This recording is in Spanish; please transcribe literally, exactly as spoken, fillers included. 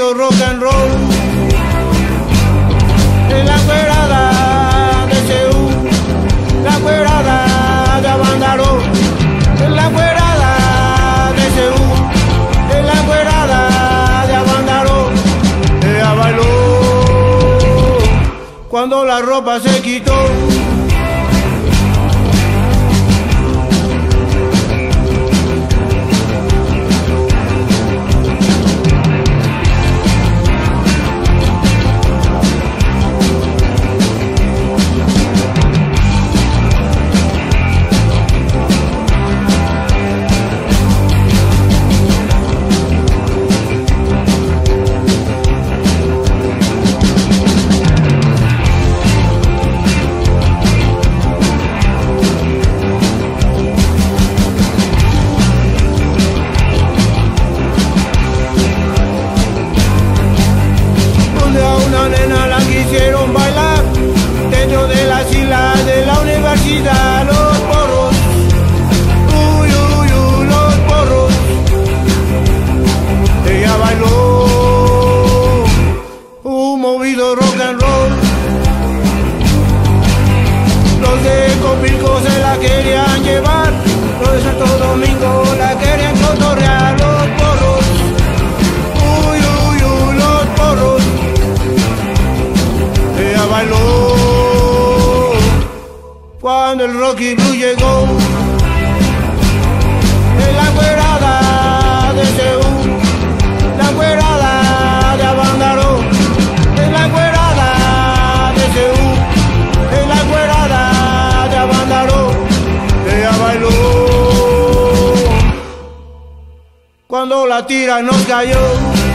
movido rock and roll. En la cuerada de Seúl, la cuerada de Abandaró, en la cuerada de Seúl, en la cuerada de Abandaró, ella bailó cuando la ropa se quitó. Quisieron bailar dentro de las islas de la universidad, los porros, uy, uy, uy, los porros. Ella bailó un movido rock and roll. Los de Copilco se la querían llevar, los de Santo Domingo la querían cotorrear, los porros, uy, uy, uy, los porros. Ella bailó cuando el rock y blue llegó. En la cuerada de Seúl, la cuerada de Abandaró, en la cuerada de Seúl, en la cuerada de Abandaró. Ella bailó cuando la tira nos cayó.